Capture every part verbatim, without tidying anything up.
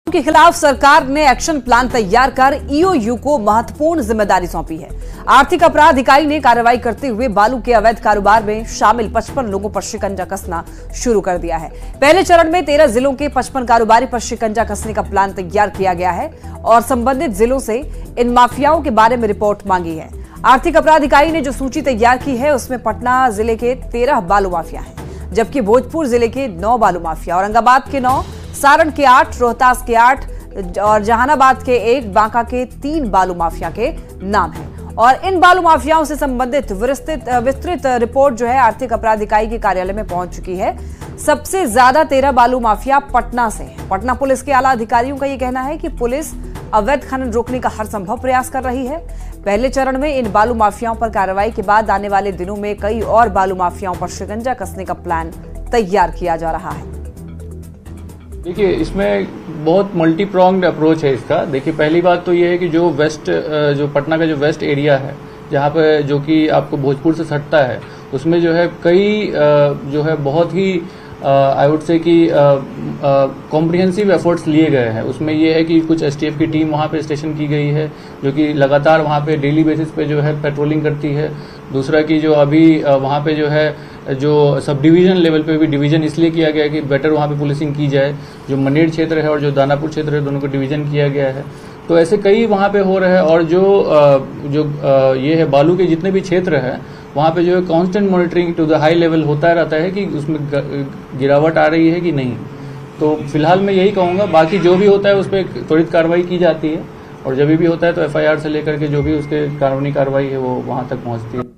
के खिलाफ सरकार ने एक्शन प्लान तैयार कर ईओयू को महत्वपूर्ण जिम्मेदारी सौंपी है। आर्थिक अपराध इकाई ने कार्रवाई करते हुए बालू के अवैध कारोबार में शामिल पचपन लोगों पर शिकंजा कसना शुरू कर दिया है। पहले चरण में तेरह जिलों के पचपन कारोबारी पर शिकंजा कसने का प्लान तैयार किया गया है और संबंधित जिलों से इन माफियाओं के बारे में रिपोर्ट मांगी है। आर्थिक अपराध इकाई ने जो सूची तैयार की है उसमें पटना जिले के तेरह बालू माफिया हैं, जबकि भोजपुर जिले के नौ बालू माफिया, औरंगाबाद के नौ, सारण के आठ, रोहतास के आठ और जहानाबाद के एक, बांका के तीन बालू माफिया के नाम हैं। और इन बालू माफियाओं से संबंधित विस्तृत विस्तृत रिपोर्ट जो है आर्थिक अपराध इकाई के कार्यालय में पहुंच चुकी है। सबसे ज्यादा तेरह बालू माफिया पटना से है। पटना पुलिस के आला अधिकारियों का यह कहना है कि पुलिस अवैध खनन रोकने का हर संभव प्रयास कर रही है। पहले चरण में इन बालू माफियाओं पर कार्रवाई के बाद आने वाले दिनों में कई और बालू माफियाओं पर शिकंजा कसने का प्लान तैयार किया जा रहा है। देखिए, इसमें बहुत मल्टी प्रोंग्ड अप्रोच है इसका। देखिए, पहली बात तो ये है कि जो वेस्ट जो पटना का जो वेस्ट एरिया है, जहाँ पे जो कि आपको भोजपुर से सटता है, उसमें जो है कई जो है बहुत ही आई वुड से कि कॉम्प्रिहेंसिव एफर्ट्स लिए गए हैं। उसमें ये है कि कुछ एसटीएफ की टीम वहाँ पे स्टेशन की गई है, जो कि लगातार वहाँ पे डेली बेसिस पे जो है पेट्रोलिंग करती है। दूसरा कि जो अभी वहाँ पे जो है जो सब डिवीजन लेवल पे भी डिवीजन इसलिए किया गया है कि बेटर वहाँ पे पुलिसिंग की जाए। जो मनेर क्षेत्र है और जो दानापुर क्षेत्र है, दोनों को डिवीजन किया गया है। तो ऐसे कई वहाँ पे हो रहे हैं। और जो जो ये है बालू के जितने भी क्षेत्र है, वहाँ पे जो है constant monitoring to the high level होता रहता है कि उसमें गिरावट आ रही है कि नहीं। तो फिलहाल मैं यही कहूँगा, बाकी जो भी होता है उस पर त्वरित कार्रवाई की जाती है और जब भी होता है तो एफआईआर से लेकर के जो भी उसके कानूनी कार्रवाई है वो वहाँ तक पहुँचती है।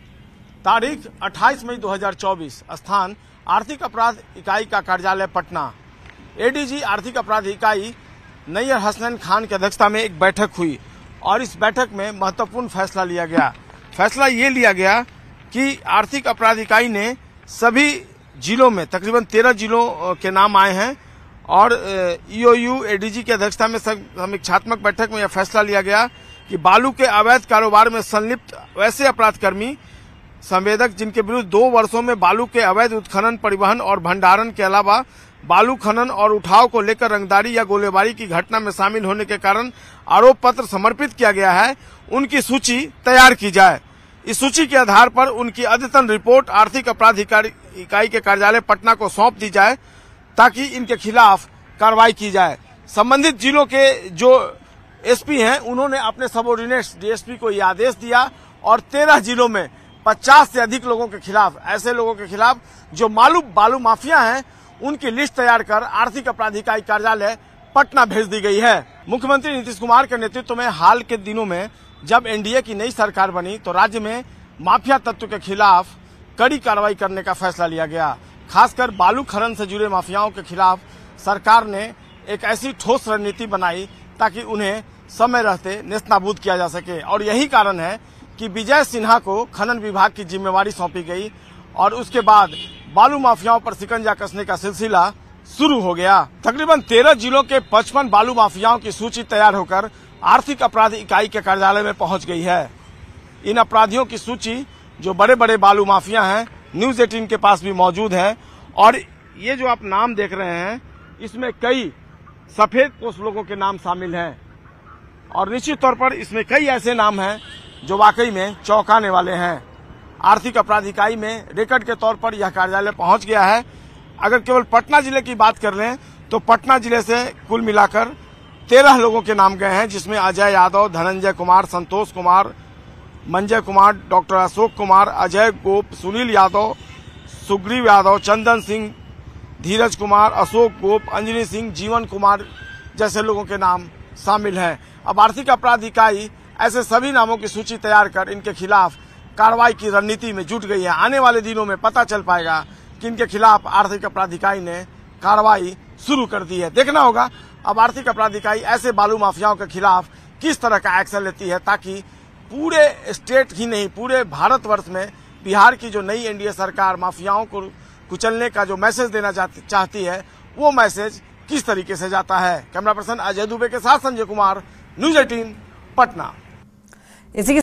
तारीख अट्ठाईस मई दो हज़ार चौबीस, स्थान आर्थिक अपराध इकाई का कार्यालय पटना। एडीजी आर्थिक अपराध इकाई नैयर हसनैन खान की अध्यक्षता में एक बैठक हुई और इस बैठक में महत्वपूर्ण फैसला लिया गया। फैसला ये लिया गया कि आर्थिक अपराध इकाई ने सभी जिलों में तकरीबन तेरह जिलों के नाम आए हैं और ईओयू एडीजी की अध्यक्षता में समीक्षात्मक बैठक में यह फैसला लिया गया कि बालू के अवैध कारोबार में संलिप्त वैसे अपराधकर्मी संवेदक जिनके विरुद्ध दो वर्षों में बालू के अवैध उत्खनन, परिवहन और भंडारण के अलावा बालू खनन और उठाव को लेकर रंगदारी या गोलीबारी की घटना में शामिल होने के कारण आरोप पत्र समर्पित किया गया है, उनकी सूची तैयार की जाए। इस सूची के आधार पर उनकी अद्यतन रिपोर्ट आर्थिक अपराध इकाई के कार्यालय पटना को सौंप दी जाए ताकि इनके खिलाफ कार्रवाई की जाए। संबंधित जिलों के जो एसपी हैं उन्होंने अपने सबऑर्डिनेट्स डीएसपी को यह आदेश दिया और तेरह जिलों में पचास से अधिक लोगों के खिलाफ, ऐसे लोगों के खिलाफ जो मालूम बालू माफिया हैं, उनकी लिस्ट तैयार कर आर्थिक अपराध इकाई कार्यालय पटना भेज दी गई है। मुख्यमंत्री नीतीश कुमार के नेतृत्व में हाल के दिनों में जब एनडीए की नई सरकार बनी तो राज्य में माफिया तत्व के खिलाफ कड़ी कार्रवाई करने का फैसला लिया गया। खासकर बालू खनन से जुड़े माफियाओं के खिलाफ सरकार ने एक ऐसी ठोस रणनीति बनाई ताकि उन्हें समय रहते नेस्तनाबूद किया जा सके। और यही कारण है कि विजय सिन्हा को खनन विभाग की जिम्मेवारी सौंपी गई और उसके बाद बालू माफियाओं पर शिकंजा कसने का सिलसिला शुरू हो गया। तकरीबन तेरह जिलों के पचपन बालू माफियाओं की सूची तैयार होकर आर्थिक अपराध इकाई के कार्यालय में पहुंच गई है। इन अपराधियों की सूची जो बड़े बड़े बालू माफिया हैं न्यूज अठारह के पास भी मौजूद है और ये जो आप नाम देख रहे हैं इसमें कई सफेद पोश लोगों के नाम शामिल हैं और निश्चित तौर पर इसमें कई ऐसे नाम हैं जो वाकई में चौंकाने वाले हैं। आर्थिक अपराध इकाई में रिकॉर्ड के तौर पर यह कार्यालय पहुंच गया है। अगर केवल पटना जिले की बात कर लें तो पटना जिले से कुल मिलाकर तेरह लोगों के नाम गए हैं, जिसमें अजय यादव, धनंजय कुमार, संतोष कुमार, मंजय कुमार, डॉक्टर अशोक कुमार, अजय गोप, सुनील यादव, सुग्रीव यादव, चंदन सिंह, धीरज कुमार, अशोक गोप, अंजनी सिंह, जीवन कुमार जैसे लोगों के नाम शामिल हैं। अब आर्थिक अपराध इकाई ऐसे सभी नामों की सूची तैयार कर इनके खिलाफ कार्रवाई की रणनीति में जुट गई है। आने वाले दिनों में पता चल पाएगा कि इनके खिलाफ आर्थिक अपराध इकाई ने कार्रवाई शुरू कर दी है। देखना होगा अब आर्थिक अपराध इकाई ऐसे बालू माफियाओं के खिलाफ किस तरह का एक्शन लेती है ताकि पूरे स्टेट ही नहीं पूरे भारतवर्ष में बिहार की जो नई एनडीए सरकार माफियाओं को कुचलने का जो मैसेज देना चाहती है वो मैसेज किस तरीके से जाता है। कैमरा पर्सन अजय दुबे के साथ संजय कुमार, न्यूज अठारह पटना। इसी